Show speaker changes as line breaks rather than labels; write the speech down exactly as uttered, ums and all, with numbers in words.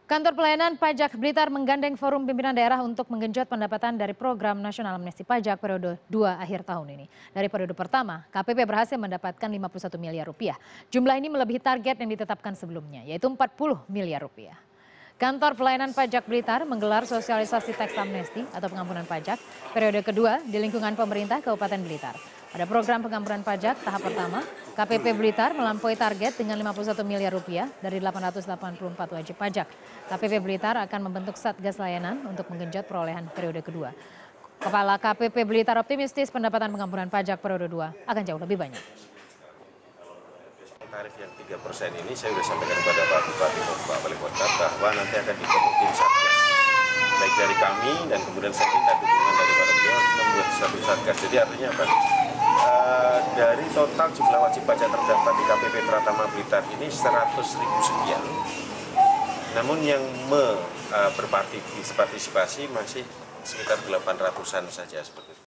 Kantor Pelayanan Pajak Blitar menggandeng Forum Pimpinan Daerah untuk menggenjot pendapatan dari Program Nasional Amnesti Pajak periode dua akhir tahun ini. Dari periode pertama, K P P berhasil mendapatkan lima puluh satu miliar rupiah. Jumlah ini melebihi target yang ditetapkan sebelumnya, yaitu empat puluh miliar rupiah. Kantor Pelayanan Pajak Blitar menggelar sosialisasi teks amnesti atau pengampunan pajak periode kedua di lingkungan pemerintah Kabupaten Blitar. Pada program pengampunan pajak tahap pertama, K P P Blitar melampaui target dengan lima puluh satu miliar rupiah dari delapan ratus delapan puluh empat wajib pajak. K P P Blitar akan membentuk Satgas Layanan untuk menggenjot perolehan periode kedua. Kepala K P P Blitar optimistis pendapatan pengampunan pajak periode dua akan jauh lebih banyak.
Tarif yang tiga persen ini saya sudah sampaikan kepada Pak Bupati maupun Pak Wali Kota bahwa nanti akan dibentuk tim Satgas. Baik dari kami dan kemudian saya minta dukungan daripada beliau untuk membuat satu Satgas. Jadi artinya apa? Uh, dari total jumlah wajib pajak terdaftar di K P P Pratama Blitar ini seratus ribu sekian. Namun yang me, uh, berpartisipasi masih sekitar delapan ratusan saja seperti itu.